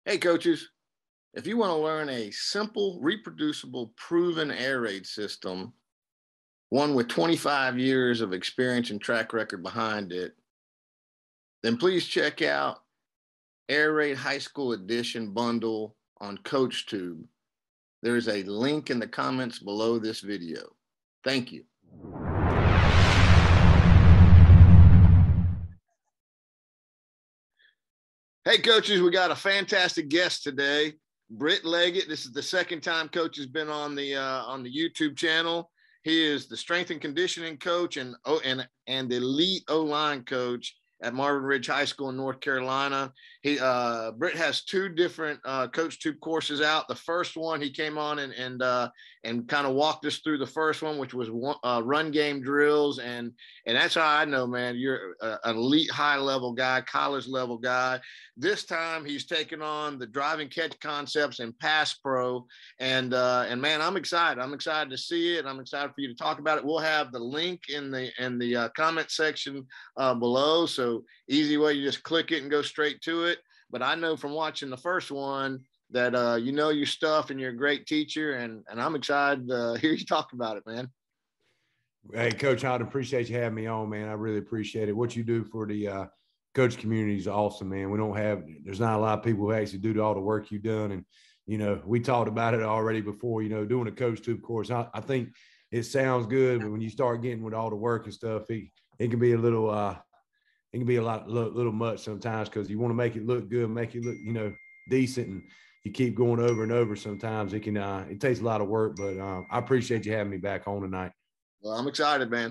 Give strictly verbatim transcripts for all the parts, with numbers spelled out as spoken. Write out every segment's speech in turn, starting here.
Hey, coaches, if you want to learn a simple, reproducible, proven air raid system, one with twenty-five years of experience and track record behind it, then please check out Air Raid High School Edition bundle on CoachTube. There is a link in the comments below this video. Thank you. Hey, coaches, we got a fantastic guest today, Britt Leggett. This is the second time Coach has been on the uh, on the YouTube channel. He is the strength and conditioning coach and oh, and and elite O-line coach at Marvin Ridge High School in North Carolina. He uh, Britt has two different uh, CoachTube courses out. The first one he came on and and uh, and kind of walked us through the first one, which was one, uh, run game drills, and and that's how I know, man, you're a, an elite high level guy, college level guy. This time he's taken on the drive and catch concepts and pass pro, and uh, and man, I'm excited. I'm excited to see it. I'm excited for you to talk about it. We'll have the link in the in the uh, comment section uh, below, so easy way you just click it and go straight to it. But I know from watching the first one that uh, you know your stuff and you're a great teacher, and and I'm excited to hear you talk about it, man. Hey, Coach, I'd appreciate you having me on, man. I really appreciate it. What you do for the uh, coach community is awesome, man. We don't have – there's not a lot of people who actually do all the work you've done. And, you know, we talked about it already before, you know, doing a CoachTube course. I, I think it sounds good, but when you start getting with all the work and stuff, it, it can be a little uh, – it can be a lot, little, little much sometimes because you want to make it look good, make it look, you know, decent, and you keep going over and over. Sometimes it can, uh, it takes a lot of work, but um, I appreciate you having me back on tonight. Well, I'm excited, man.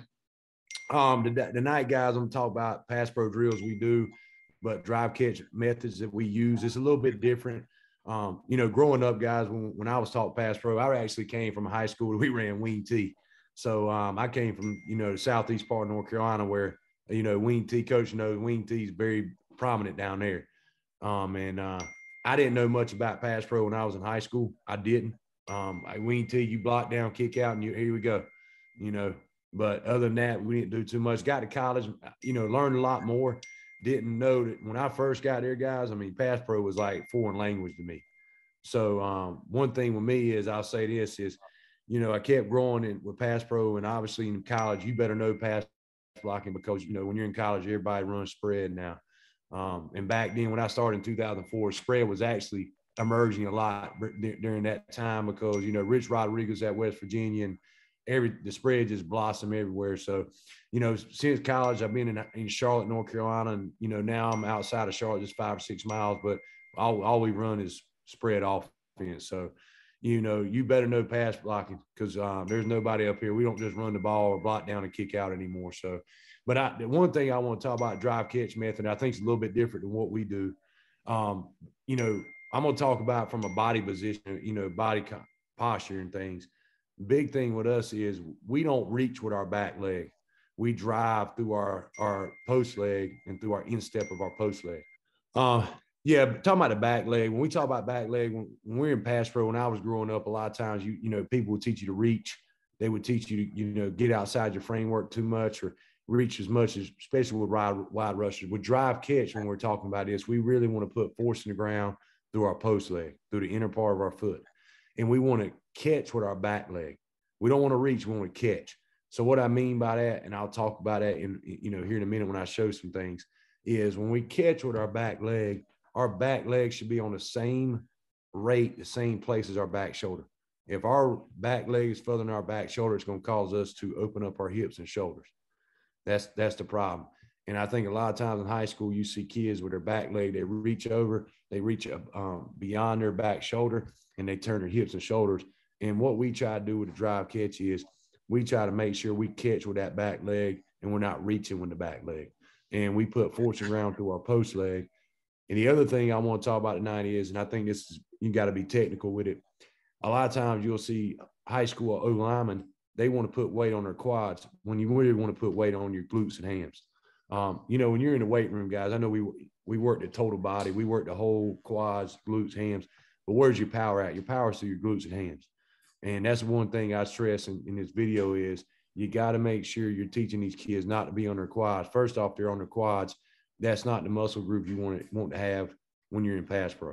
Um, tonight, guys, I'm going to talk about pass pro drills we do, but drive catch methods that we use. It's a little bit different. Um, you know, growing up, guys, when, when I was taught pass pro, I actually came from a high school. We ran wing T. So um, I came from, you know, the southeast part of North Carolina where, you know, wing T, coach knows wing T is very prominent down there. Um, and uh, I didn't know much about pass pro when I was in high school. I didn't. Um, I wing T, you block down, kick out, and you, here we go. You know, but other than that, we didn't do too much. Got to college, you know, learned a lot more. Didn't know that when I first got there, guys, I mean, pass pro was like foreign language to me. So um, one thing with me is I'll say this is, you know, I kept growing in with pass pro, and obviously in college, you better know pass blocking because, you know, when you're in college, everybody runs spread now. Um, and back then when I started in two thousand four, spread was actually emerging a lot during that time because, you know, Rich Rodriguez at West Virginia and every the spread just blossomed everywhere. So, you know, since college, I've been in, in Charlotte, North Carolina, and, you know, now I'm outside of Charlotte, just five or six miles, but all, all we run is spread offense. So, you know, you better know pass blocking because um, there's nobody up here. We don't just run the ball or block down and kick out anymore. So, but I, the one thing I want to talk about drive catch method, I think it's a little bit different than what we do. Um, you know, I'm going to talk about from a body position, you know, body posture and things. Big thing with us is we don't reach with our back leg. We drive through our, our post leg and through our instep of our post leg. Uh, yeah, talking about the back leg, when we talk about back leg, when, when we're in pass pro, when I was growing up, a lot of times, you you know, people would teach you to reach. They would teach you to, you know, get outside your framework too much or reach as much as, especially with wide, wide rushers. With drive catch, when we're talking about this, we really want to put force in the ground through our post leg, through the inner part of our foot. And we want to catch with our back leg. We don't want to reach, we want to catch. So what I mean by that, and I'll talk about that in, you know, here in a minute when I show some things, is when we catch with our back leg, our back leg should be on the same rate, the same place as our back shoulder. If our back leg is further than our back shoulder, it's going to cause us to open up our hips and shoulders. That's, that's the problem. And I think a lot of times in high school, you see kids with their back leg, they reach over, they reach um, beyond their back shoulder, and they turn their hips and shoulders. And what we try to do with the drive catch is we try to make sure we catch with that back leg and we're not reaching with the back leg. And we put force around through our post leg. And the other thing I want to talk about tonight is, and I think this is, you got to be technical with it. A lot of times you'll see high school O linemen, they want to put weight on their quads when you really want to put weight on your glutes and hams. Um, you know, when you're in the weight room, guys, I know we we work the total body. We work the whole quads, glutes, hams. But where's your power at? Your power is through your glutes and hams. And that's one thing I stress in, in this video is you got to make sure you're teaching these kids not to be on their quads. First off, they're on their quads. That's not the muscle group you want to, want to have when you're in pass pro.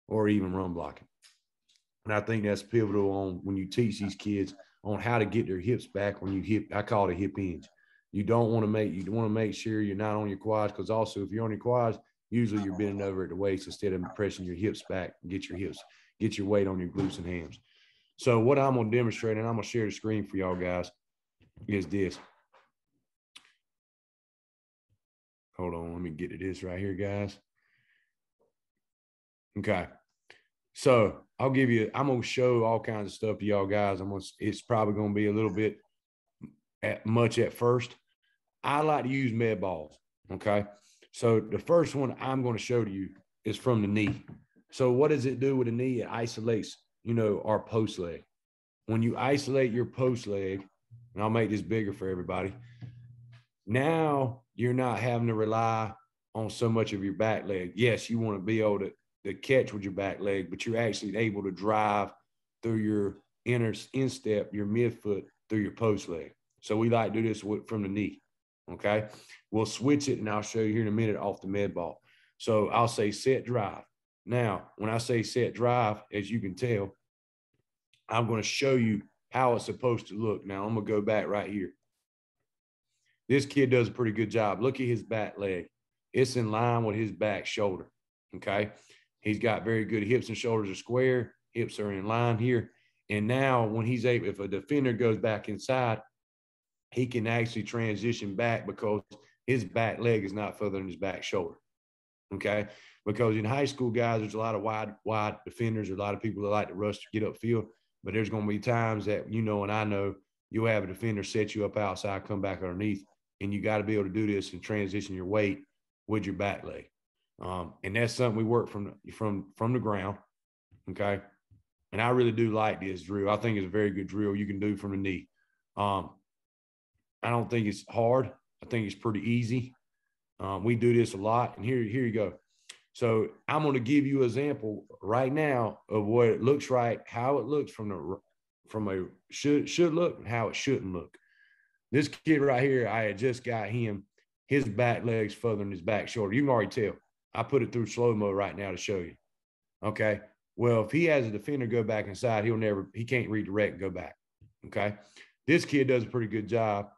or even run blocking. And I think that's pivotal on when you teach these kids on how to get their hips back when you hip. I call it a hip hinge. You don't want to make you want to make sure you're not on your quads, because also if you're on your quads, usually you're bending over at the waist instead of pressing your hips back. Get your hips, get your weight on your glutes and hams. So what I'm going to demonstrate, and I'm going to share the screen for y'all guys, is this. Hold on, let me get to this right here, guys. Okay. So I'll give you, I'm going to show all kinds of stuff to y'all guys. I'm going to, it's probably going to be a little bit at much at first. I like to use med balls. Okay. So the first one I'm going to show to you is from the knee. So what does it do with the knee? It isolates, you know, our post leg. When you isolate your post leg, and I'll make this bigger for everybody. Now you're not having to rely on so much of your back leg. Yes, you want to be able to, to catch with your back leg, but you're actually able to drive through your inner instep, your midfoot, through your post leg. So we like to do this with, from the knee. Okay. We'll switch it, and I'll show you here in a minute off the med ball. So I'll say set drive. Now, when I say set drive, as you can tell, I'm going to show you how it's supposed to look. Now I'm going to go back right here. This kid does a pretty good job. Look at his back leg. It's in line with his back shoulder. Okay. He's got very good hips and shoulders are square. Hips are in line here. And now when he's able, if a defender goes back inside, he can actually transition back because his back leg is not further than his back shoulder. Okay. Because in high school, guys, there's a lot of wide, wide defenders. There's a lot of people that like to rush to get upfield, but there's going to be times that, you know, and I know you'll have a defender set you up outside, come back underneath, and you got to be able to do this and transition your weight with your back leg. Um, and that's something we work from, from, from the ground. Okay. And I really do like this drill. I think it's a very good drill you can do from the knee. Um, I don't think it's hard. I think it's pretty easy. Um, we do this a lot. And here, here you go. So I'm going to give you an example right now of what it looks right, how it looks from the from a should should look and how it shouldn't look. This kid right here, I had just got him, his back leg's further than his back shoulder. You can already tell. I put it through slow-mo right now to show you. Okay. Well, if he has a defender go back inside, he'll never, he can't redirect and go back. Okay. This kid does a pretty good job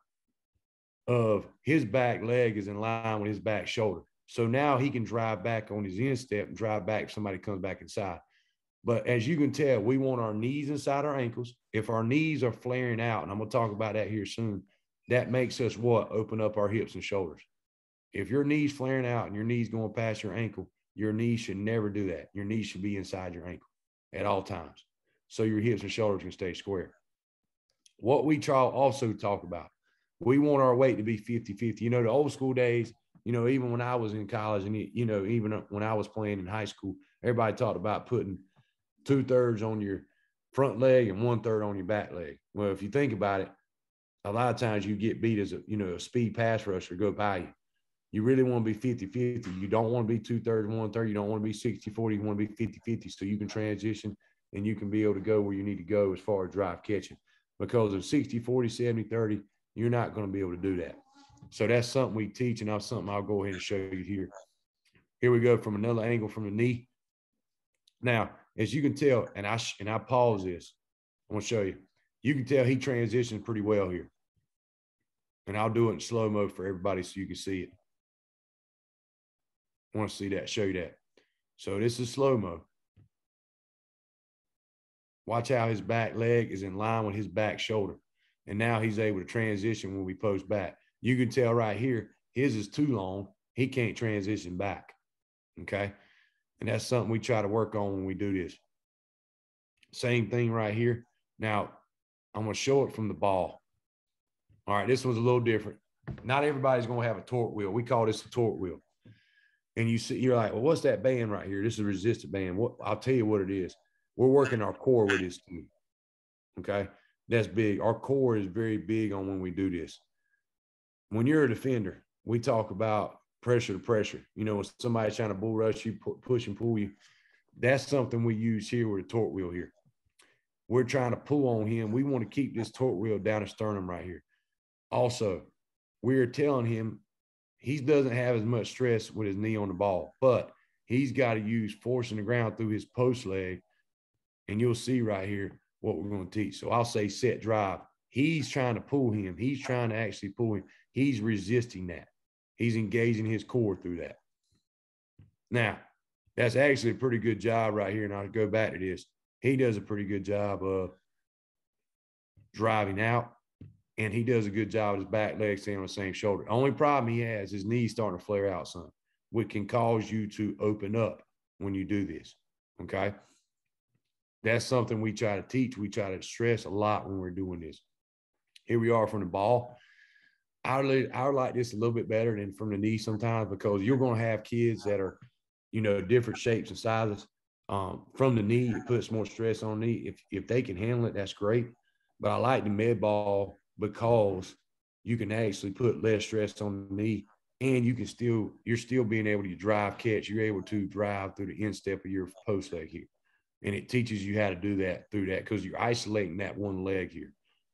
of his back leg is in line with his back shoulder. So now he can drive back on his instep and drive back if somebody comes back inside. But as you can tell, we want our knees inside our ankles. If our knees are flaring out, and I'm going to talk about that here soon, that makes us what? Open up our hips and shoulders. If your knees flaring out and your knees going past your ankle, your knees should never do that. Your knees should be inside your ankle at all times. So your hips and shoulders can stay square. What we try also talk about, we want our weight to be fifty fifty. You know, the old school days, you know, even when I was in college and, you know, even when I was playing in high school, everybody talked about putting two thirds on your front leg and one third on your back leg. Well, if you think about it, a lot of times you get beat as a, you know, a speed pass rusher go by you. You really want to be fifty fifty. You don't want to be two thirds, one third. You don't want to be sixty forty. You want to be fifty fifty so you can transition and you can be able to go where you need to go as far as drive catching. Because of sixty forty, seventy thirty, you're not going to be able to do that. So that's something we teach, and that's something I'll go ahead and show you here. Here we go from another angle from the knee. Now, as you can tell, and I and I pause this, I'm going to show you. You can tell he transitions pretty well here. And I'll do it in slow-mo for everybody so you can see it. I want to see that, show you that. So this is slow-mo. Watch how his back leg is in line with his back shoulder. And now he's able to transition when we post back. You can tell right here, his is too long. He can't transition back. Okay. And that's something we try to work on when we do this. Same thing right here. Now, I'm going to show it from the ball. All right. This one's a little different. Not everybody's going to have a torque wheel. We call this a torque wheel. And you see, you're like, well, what's that band right here? This is a resistant band. What, I'll tell you what it is. We're working our core with this too. Okay. That's big. Our core is very big on when we do this. When you're a defender, we talk about pressure to pressure. You know, when somebody's trying to bull rush you, push and pull you, that's something we use here with a torque wheel here. We're trying to pull on him. We want to keep this torque wheel down his sternum right here. Also, we're telling him he doesn't have as much stress with his knee on the ball, but he's got to use forcing the ground through his post leg. And you'll see right here what we're going to teach. So I'll say set drive. He's trying to pull him. He's trying to actually pull him. He's resisting that. He's engaging his core through that. Now, that's actually a pretty good job right here. And I'll go back to this. He does a pretty good job of driving out, and he does a good job of his back leg staying on the same shoulder. The only problem he has is knees starting to flare out some, which can cause you to open up when you do this, okay? That's something we try to teach. We try to stress a lot when we're doing this. Here we are from the ball. I would, I would like this a little bit better than from the knee sometimes, because you're going to have kids that are, you know, different shapes and sizes. Um, from the knee, it puts more stress on the knee. If, if they can handle it, that's great. But I like the med ball because you can actually put less stress on the knee, and you can still, you're still being able to drive catch. You're able to drive through the instep of your post leg here. And it teaches you how to do that through that, because you're isolating that one leg here.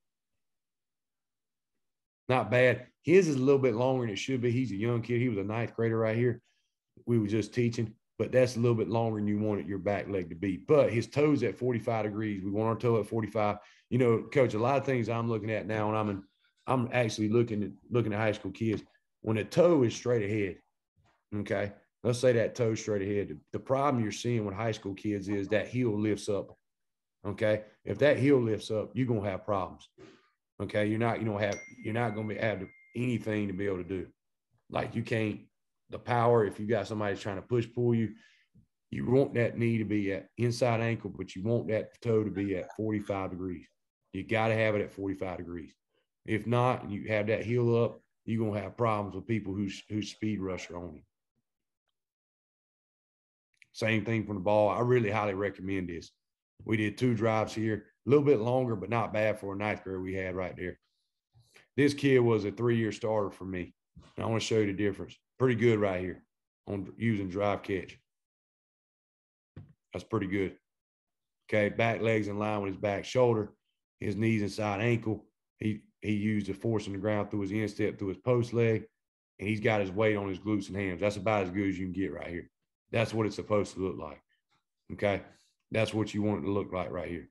Not bad. His is a little bit longer than it should be. He's a young kid. He was a ninth grader right here. We were just teaching, but that's a little bit longer than you wanted your back leg to be. But his toes at forty-five degrees. We want our toe at forty-five. You know, Coach, a lot of things I'm looking at now, and I'm in, I'm actually looking at looking at high school kids. When the toe is straight ahead, okay, let's say that toe straight ahead. The problem you're seeing with high school kids is that heel lifts up. Okay, if that heel lifts up, you're gonna have problems. Okay, you're not, you don't have, you're not gonna be have anything to be able to do. Like you can't, the power. If you got somebody trying to push pull you, you want that knee to be at inside ankle, but you want that toe to be at forty-five degrees. You got to have it at forty-five degrees. If not, you have that heel up, you're gonna have problems with people who's who's speed rusher on you. Same thing from the ball. I really highly recommend this. We did two drives here, a little bit longer, but not bad for a ninth grader we had right there. This kid was a three-year starter for me. And I want to show you the difference. Pretty good right here on using drive catch. That's pretty good. Okay, back legs in line with his back shoulder, his knees inside ankle. He he used the force on the ground through his instep, through his post leg, and he's got his weight on his glutes and hams. That's about as good as you can get right here. That's what it's supposed to look like. Okay, that's what you want it to look like right here.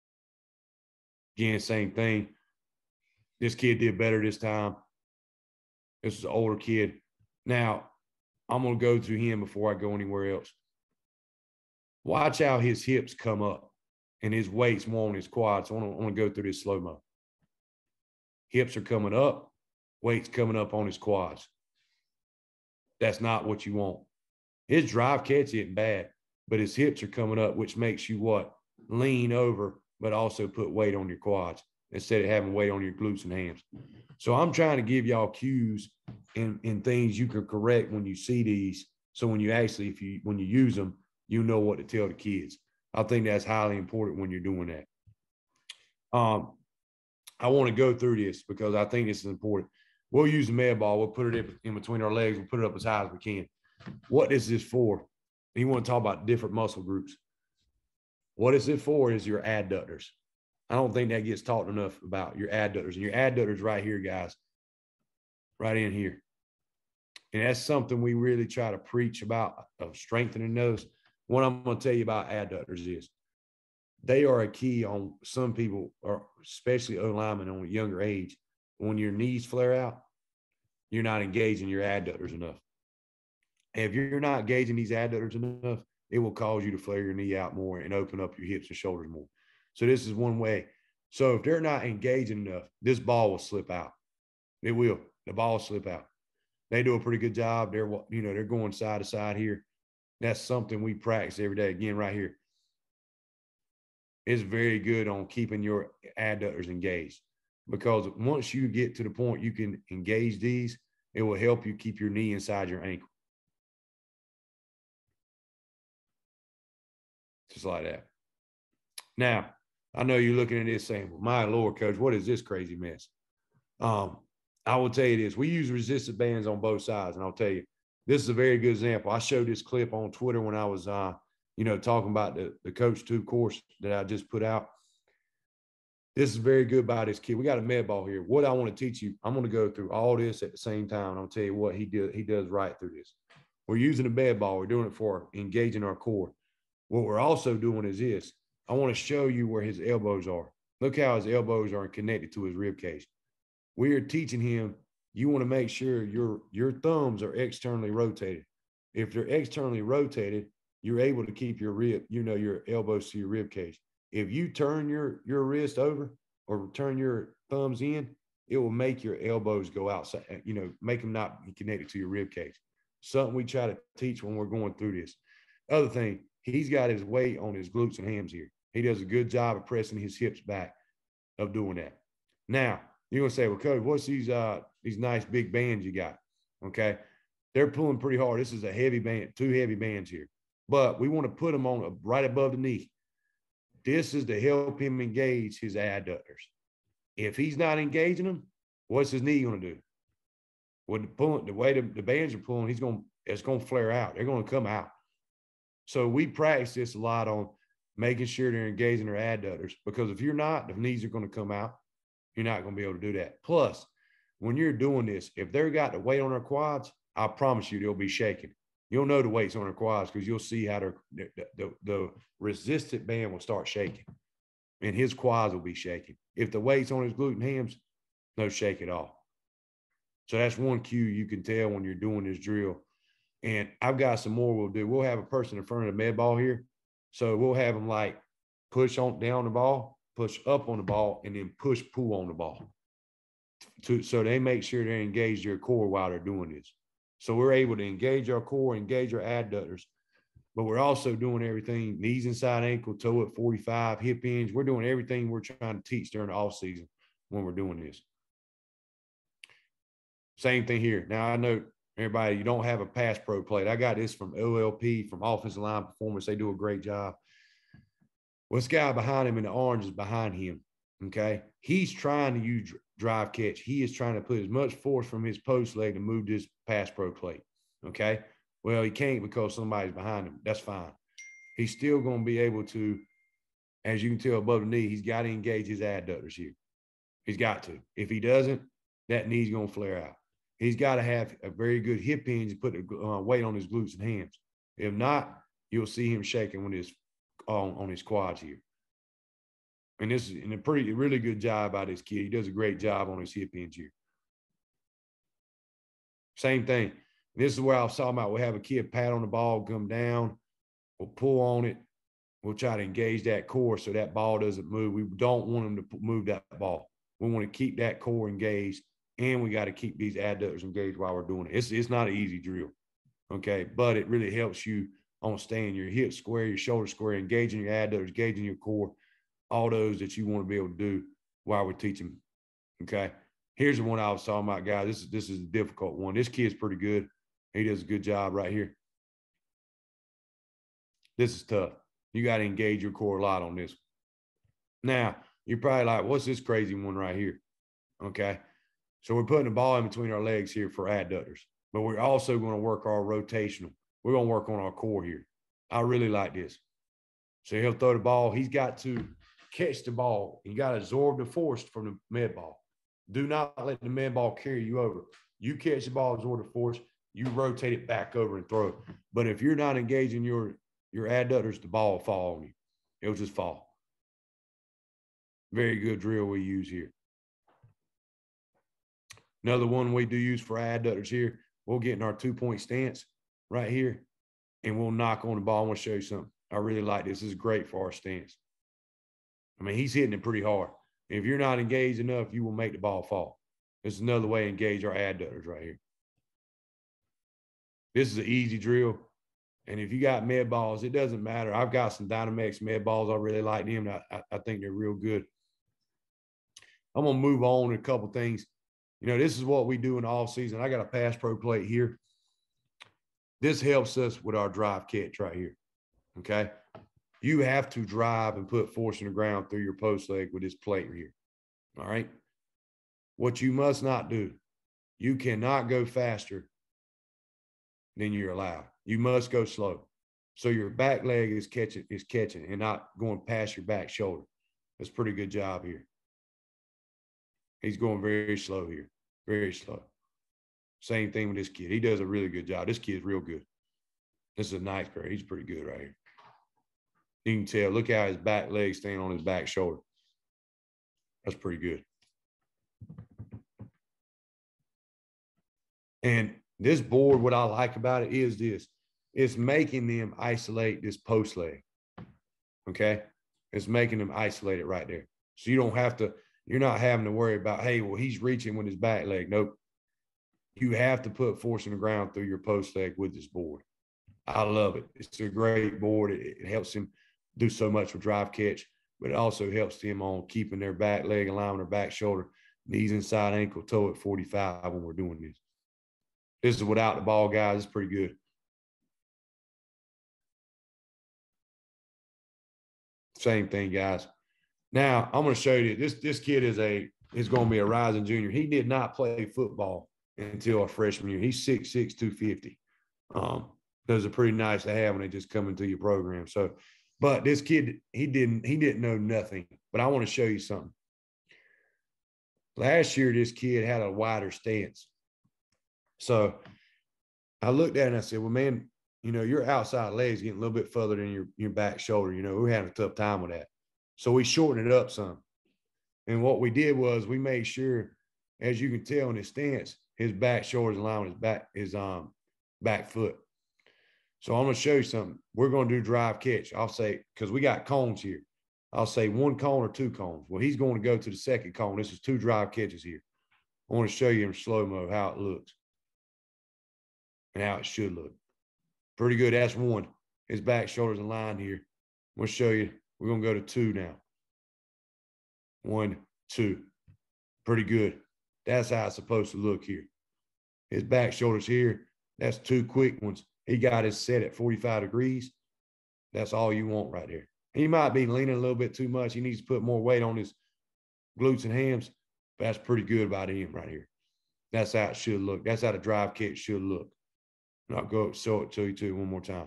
Again, same thing. This kid did better this time. This is an older kid. Now, I'm going to go through him before I go anywhere else. Watch how his hips come up and his weight's more on his quads. So I want to, I want to go through this slow-mo. Hips are coming up, weight's coming up on his quads. That's not what you want. His drive catch isn't bad, but his hips are coming up, which makes you what? Lean over, but also put weight on your quads instead of having weight on your glutes and hams. So I'm trying to give y'all cues and, and things you can correct when you see these. So when you actually, if you, when you use them, you know what to tell the kids. I think that's highly important when you're doing that. Um, I want to go through this because I think this is important. We'll use the med ball. We'll put it in, in between our legs. We'll put it up as high as we can. What is this for? You want to talk about different muscle groups. What is it for is your adductors. I don't think that gets talked enough about your adductors. And your adductors right here, guys, right in here. And that's something we really try to preach about, of strengthening those. What I'm going to tell you about adductors is they are a key on some people, or especially O-linemen on a younger age. When your knees flare out, you're not engaging your adductors enough. And if you're not engaging these adductors enough, it will cause you to flare your knee out more and open up your hips and shoulders more. So this is one way. So if they're not engaging enough, this ball will slip out. It will. The ball will slip out. They do a pretty good job. They're, you know, they're going side to side here. That's something we practice every day. Again, right here. It's very good on keeping your adductors engaged, because once you get to the point you can engage these, it will help you keep your knee inside your ankle. Just like that. Now, I know you're looking at this saying, well, my Lord, Coach, what is this crazy mess? Um, I will tell you this. We use resistance bands on both sides, and I'll tell you, this is a very good example. I showed this clip on Twitter when I was, uh, you know, talking about the, the CoachTube course that I just put out. This is very good by this kid. We got a med ball here. What I want to teach you, I'm going to go through all this at the same time, and I'll tell you what he did. He does right through this. We're using a bed ball. We're doing it for engaging our core. What we're also doing is this. I want to show you where his elbows are. Look how his elbows are connected to his rib cage. We are teaching him, you want to make sure your, your thumbs are externally rotated. If they're externally rotated, you're able to keep your rib, you know, your elbows to your rib cage. If you turn your, your wrist over or turn your thumbs in, it will make your elbows go outside, you know, make them not be connected to your rib cage. Something we try to teach when we're going through this. Other thing, he's got his weight on his glutes and hams here. He does a good job of pressing his hips back of doing that. Now, you're going to say, well, Coach, what's these, uh, these nice big bands you got? Okay. They're pulling pretty hard. This is a heavy band, two heavy bands here. But we want to put them on a, right above the knee. This is to help him engage his adductors. If he's not engaging them, what's his knee going to do? With the, pulling, the way the, the bands are pulling, he's going, it's going to flare out. They're going to come out. So we practice this a lot on making sure they're engaging their adductors, because if you're not, the knees are going to come out. You're not going to be able to do that. Plus, when you're doing this, if they've got the weight on their quads, I promise you they'll be shaking. You'll know the weight's on their quads because you'll see how the, the, the resistant band will start shaking, and his quads will be shaking. If the weight's on his glute and hams, no shake at all. So that's one cue you can tell when you're doing this drill. And I've got some more we'll do. We'll have a person in front of the med ball here. So we'll have them like push on down the ball, push up on the ball, and then push pull on the ball. To, so they make sure they engage their core while they're doing this. So we're able to engage our core, engage our adductors, but we're also doing everything, knees inside ankle, toe at forty-five, hip hinge. We're doing everything we're trying to teach during the off season when we're doing this. Same thing here. Now, I know everybody, you don't have a pass pro plate. I got this from O L P, from Offensive Line Performance. They do a great job. Well, this guy behind him in the orange is behind him, okay? He's trying to use drive catch. He is trying to put as much force from his post leg to move this pass pro plate, okay? Well, he can't because somebody's behind him. That's fine. He's still going to be able to, as you can tell above the knee, he's got to engage his adductors here. He's got to. If he doesn't, that knee's going to flare out. He's got to have a very good hip hinge and put the uh, weight on his glutes and hams. If not, you'll see him shaking when his on, on his quads here. And this is and a pretty, really good job by this kid. He does a great job on his hip hinge here. Same thing. This is where I was talking about. We'll have a kid pat on the ball, come down. We'll pull on it. We'll try to engage that core so that ball doesn't move. We don't want him to move that ball. We want to keep that core engaged, and we got to keep these adductors engaged while we're doing it. It's, it's not an easy drill, okay? But it really helps you on staying your hips square, your shoulders square, engaging your adductors, engaging your core, all those that you want to be able to do while we're teaching, okay? Here's the one I was talking about, guys. This is, this is a difficult one. This kid's pretty good. He does a good job right here. This is tough. You got to engage your core a lot on this. Now, you're probably like, what's this crazy one right here? Okay. So we're putting the ball in between our legs here for adductors, but we're also going to work our rotational. We're going to work on our core here. I really like this. So he'll throw the ball. He's got to catch the ball. You got to absorb the force from the med ball. Do not let the med ball carry you over. You catch the ball, absorb the force. You rotate it back over and throw it. But if you're not engaging your, your adductors, the ball will fall on you. It'll just fall. Very good drill we use here. Another one we do use for adductors here, we'll get in our two-point stance right here, and we'll knock on the ball. I want to show you something. I really like this. This is great for our stance. I mean, he's hitting it pretty hard. If you're not engaged enough, you will make the ball fall. This is another way to engage our adductors right here. This is an easy drill. And if you got med balls, it doesn't matter. I've got some Dynamex med balls. I really like them. I, I think they're real good. I'm going to move on to a couple things. You know, this is what we do in the off season. I got a pass pro plate here. This helps us with our drive catch right here. Okay. You have to drive and put force in the ground through your post leg with this plate right here. All right. What you must not do, you cannot go faster than you're allowed. You must go slow. So your back leg is catching, is catching and not going past your back shoulder. That's a pretty good job here. He's going very slow here. Very slow. Same thing with this kid. He does a really good job. This kid's real good. This is a ninth grade. He's pretty good right here. You can tell. Look how his back leg stand on his back shoulder. That's pretty good. And this board, what I like about it is this. It's making them isolate this post leg. Okay? It's making them isolate it right there. So you don't have to, you're not having to worry about, hey, well, he's reaching with his back leg. Nope. You have to put force in the ground through your post leg with this board. I love it. It's a great board. It, it helps him do so much with drive catch, but it also helps them on keeping their back leg in line with their back shoulder, knees inside ankle, toe at forty-five when we're doing this. This is without the ball, guys. It's pretty good. Same thing, guys. Now, I'm going to show you this. This kid is a is going to be a rising junior. He did not play football until our freshman year. He's six six, two fifty. Um, those are pretty nice to have when they just come into your program. So, but this kid, he didn't he didn't know nothing. But I want to show you something. Last year, this kid had a wider stance. So I looked at it and I said, well, man, you know, your outside leg's getting a little bit further than your, your back shoulder. You know, we're having a tough time with that. So we shortened it up some. And what we did was we made sure, as you can tell in his stance, his back shoulder is in line with his back, his um, back foot. So I'm going to show you something. We're going to do drive catch. I'll say, because we got cones here. I'll say one cone or two cones. Well, he's going to go to the second cone. This is two drive catches here. I want to show you in slow-mo how it looks and how it should look. Pretty good. That's one. His back shoulder's in line here. I'm going to show you. We're going to go to two now. One, two. Pretty good. That's how it's supposed to look here. His back shoulder's here. That's two quick ones. He got his set at forty-five degrees. That's all you want right there. He might be leaning a little bit too much. He needs to put more weight on his glutes and hams. But that's pretty good about him right here. That's how it should look. That's how the drive kick should look. And I'll go show it to you too one more time.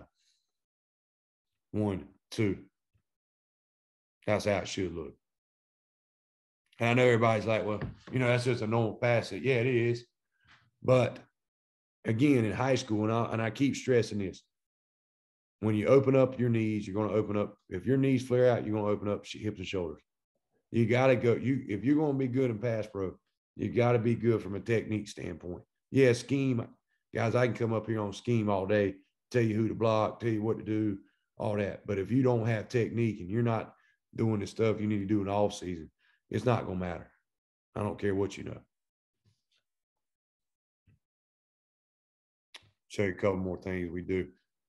One, two. That's how it should look. And I know everybody's like, well, you know, that's just a normal pass. Yeah, it is. But again, in high school, and I, and I keep stressing this, when you open up your knees, you're going to open up. If your knees flare out, you're going to open up hips and shoulders. You got to go. You if you're going to be good in pass pro, you got to be good from a technique standpoint. Yeah, scheme. Guys, I can come up here on scheme all day, tell you who to block, tell you what to do, all that. But if you don't have technique and you're not doing the stuff you need to do in the off season, it's not going to matter. I don't care what you know. Show you a couple more things we do.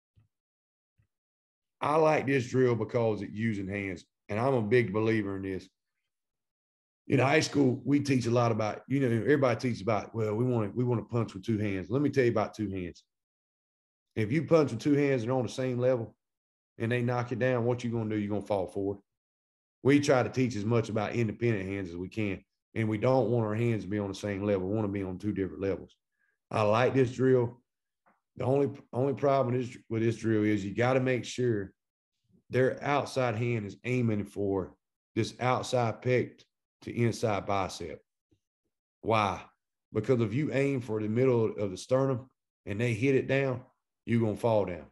I like this drill because it's using hands, and I'm a big believer in this. In high school, we teach a lot about, you know, everybody teaches about, well, we want to we want to punch with two hands. Let me tell you about two hands. If you punch with two hands and they're on the same level and they knock it down, what you going to do? You're going to fall forward. We try to teach as much about independent hands as we can, and we don't want our hands to be on the same level. We want to be on two different levels. I like this drill. The only, only problem is, with this drill is you got to make sure their outside hand is aiming for this outside pec to inside bicep. Why? Because if you aim for the middle of the sternum and they hit it down, you're going to fall down.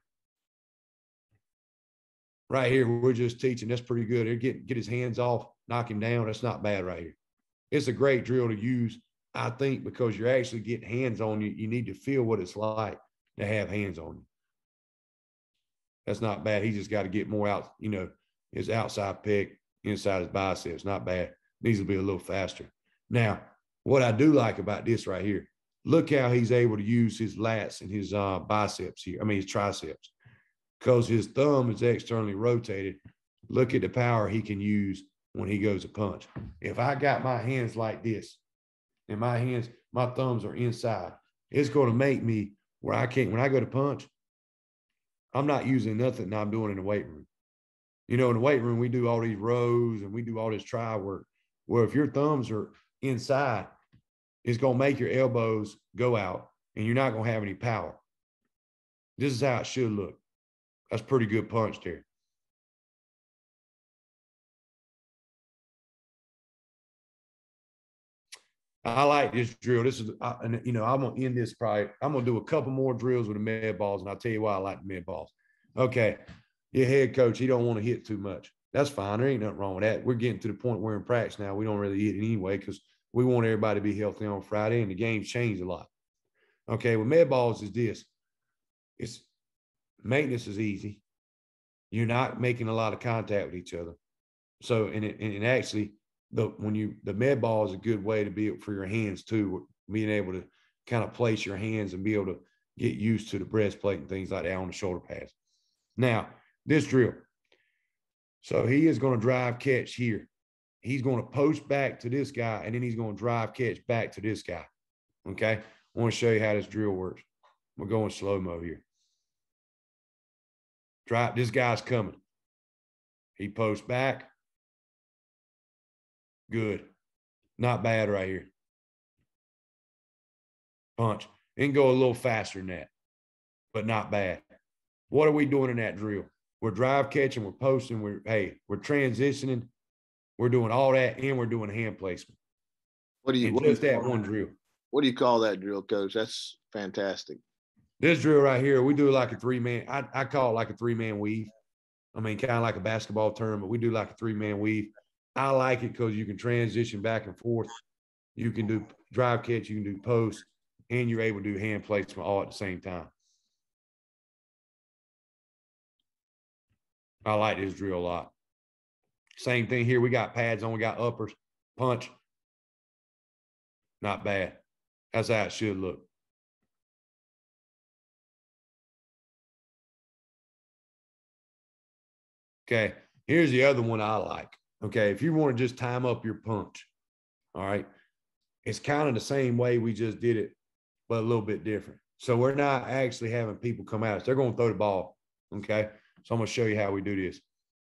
Right here, we're just teaching. That's pretty good. They're getting, get his hands off, knock him down. That's not bad right here. It's a great drill to use, I think, because you're actually getting hands on you. You need to feel what it's like to have hands on you. That's not bad. He just got to get more out, you know, his outside pec, inside his biceps. Not bad. Needs to be a little faster. Now, what I do like about this right here, look how he's able to use his lats and his uh, biceps here. I mean, his triceps. Because his thumb is externally rotated. Look at the power he can use when he goes to punch. If I got my hands like this, and my hands, my thumbs are inside, it's going to make me where I can't, when I go to punch, I'm not using nothing that I'm doing in the weight room. You know, in the weight room, we do all these rows and we do all this try work. Well, if your thumbs are inside, it's going to make your elbows go out and you're not going to have any power. This is how it should look. That's pretty good punch there. I like this drill. This is, I, and you know, I'm gonna end this probably. I'm gonna do a couple more drills with the med balls, and I'll tell you why I like the med balls. Okay, your head coach, he don't want to hit too much. That's fine. There ain't nothing wrong with that. We're getting to the point where in practice now we don't really hit anyway because we want everybody to be healthy on Friday, and the game's changed a lot. Okay, with med balls is this: it's maintenance is easy. You're not making a lot of contact with each other. So, and it, and actually, the when you the med ball is a good way to be for your hands too, being able to kind of place your hands and be able to get used to the breastplate and things like that on the shoulder pads. Now, this drill. So he is going to drive catch here. He's going to post back to this guy, and then he's going to drive catch back to this guy. Okay, I want to show you how this drill works. We're going slow-mo here. Drive. This guy's coming. He posts back. Good. Not bad right here. Punch. And go a little faster than that, but not bad. What are we doing in that drill? We're drive catching, we're posting, we're, hey, we're transitioning. We're doing all that, and we're doing hand placement. What do you, and what just do you that one drill. What do you call that drill, Coach? That's fantastic. This drill right here, we do like a three-man, I, I call it like a three-man weave. I mean, kind of like a basketball term, but we do like a three-man weave. I like it because you can transition back and forth. You can do drive catch, you can do post, and you're able to do hand placement all at the same time. I like this drill a lot. Same thing here. We got pads on. We got uppers, punch. Not bad. That's how it should look. Okay, here's the other one I like. Okay, if you want to just time up your punch, all right, it's kind of the same way we just did it, but a little bit different. So we're not actually having people come at us. They're going to throw the ball, okay? So I'm going to show you how we do this.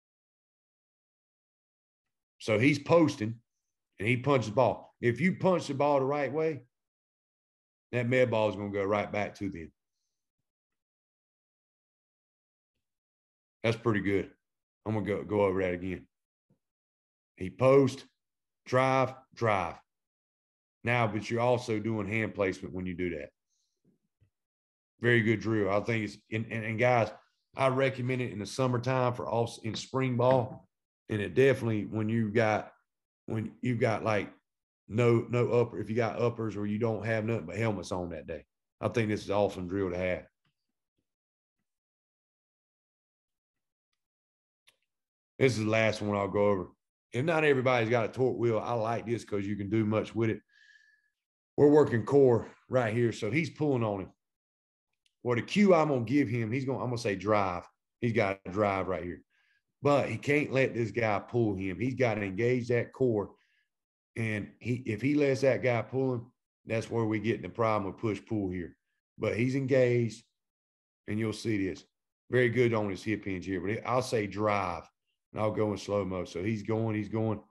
So he's posting, and he punches the ball. If you punch the ball the right way, that med ball is going to go right back to them. That's pretty good. I'm going to go, go over that again. He post, drive, drive. Now, but you're also doing hand placement when you do that. Very good drill. I think it's, and, and, and guys, I recommend it in the summertime for all in spring ball. And it definitely, when you got, when you've got like no, no upper, if you got uppers or you don't have nothing but helmets on that day, I think this is an awesome drill to have. This is the last one I'll go over. If not everybody's got a torque wheel, I like this because you can do much with it. We're working core right here. So he's pulling on him. Well, the cue I'm going to give him, he's going, I'm going to say drive. He's got to drive right here. But he can't let this guy pull him. He's got to engage that core. And he, if he lets that guy pull him, that's where we get in the problem with push-pull here. But he's engaged, and you'll see this. Very good on his hip hinge here. But I'll say drive, and I'll go in slow-mo. So he's going, he's going.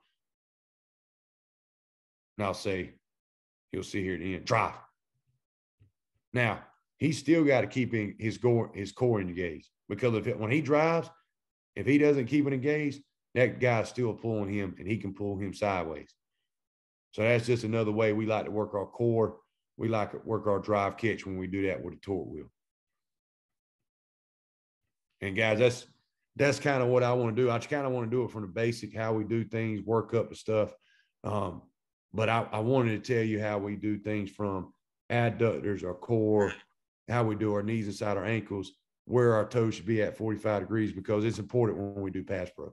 And I'll say, you'll see here at the end, drive. Now, he's still got to keep in his core, his core engaged. Because if it, when he drives, if he doesn't keep it engaged, that guy's still pulling him, and he can pull him sideways. So that's just another way we like to work our core. We like to work our drive catch when we do that with a torque wheel. And guys, that's that's kind of what I want to do. I just kind of want to do it from the basic, how we do things, work up the stuff. Um, but I, I wanted to tell you how we do things from adductors, our core, how we do our knees inside our ankles, where our toes should be at forty-five degrees, because it's important when we do pass pro.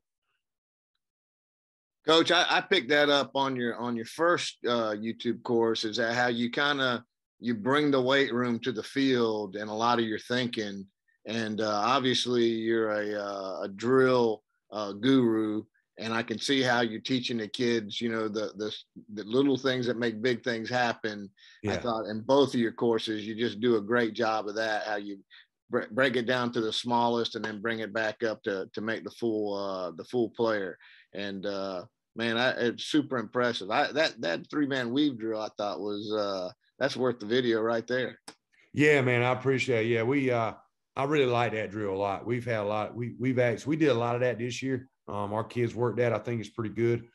Coach, I, I picked that up on your on your first uh, YouTube course. Is that how you kind of you bring the weight room to the field and a lot of your thinking? And uh, obviously, you're a, uh, a drill uh, guru, and I can see how you're teaching the kids, you know, the the, the little things that make big things happen. Yeah. I thought in both of your courses, you just do a great job of that. How you break it down to the smallest and then bring it back up to to make the full uh, the full player. And uh, man, I, it's super impressive. I that that three man weave drill I thought was uh, that's worth the video right there. Yeah, man, I appreciate it. Yeah, we uh, I really like that drill a lot. We've had a lot. We we've actually we did a lot of that this year. Um, our kids worked that. I think it's pretty good.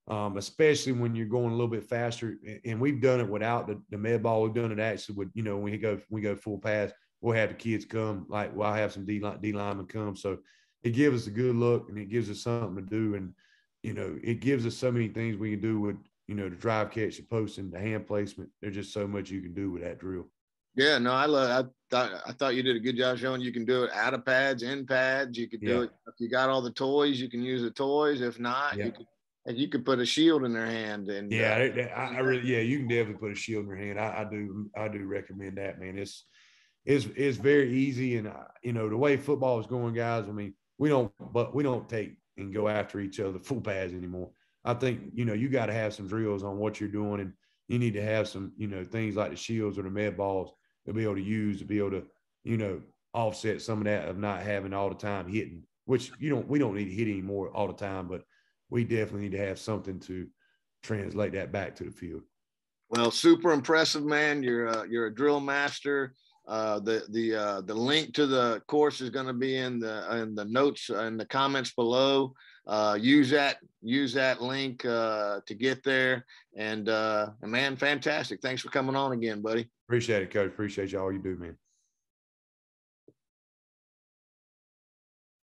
um, especially when you're going a little bit faster. And we've done it without the, the med ball. We've done it actually with, you know, when we go, we go full pass, we'll have the kids come, like we'll have some D, D linemen come. So it gives us a good look and it gives us something to do. And, you know, it gives us so many things we can do with, you know, the drive catch, the posting, the hand placement. There's just so much you can do with that drill. Yeah, no, I love. I thought I thought you did a good job showing you can do it out of pads, in pads. You could do Yeah. it if you got all the toys. You can use the toys. If not, Yeah. you could. And you could put a shield in their hand. And yeah, uh, I, I really, yeah, you can definitely put a shield in your hand. I, I do, I do recommend that, man. It's, it's, it's very easy, and uh, you know the way football is going, guys. I mean, we don't, but we don't take and go after each other full pads anymore. I think you know you got to have some drills on what you're doing, and you need to have some, you know, things like the shields or the med balls to be able to use to be able to, you know, offset some of that of not having all the time hitting, which you don't, we don't need to hit anymore all the time, but we definitely need to have something to translate that back to the field. Well, super impressive, man. You're a, you're a drill master. Uh, the the uh, the link to the course is going to be in the in the notes in the comments below. Uh, use that use that link uh, to get there. And uh, man, fantastic! Thanks for coming on again, buddy. Appreciate it, Coach. Appreciate you all you do, man.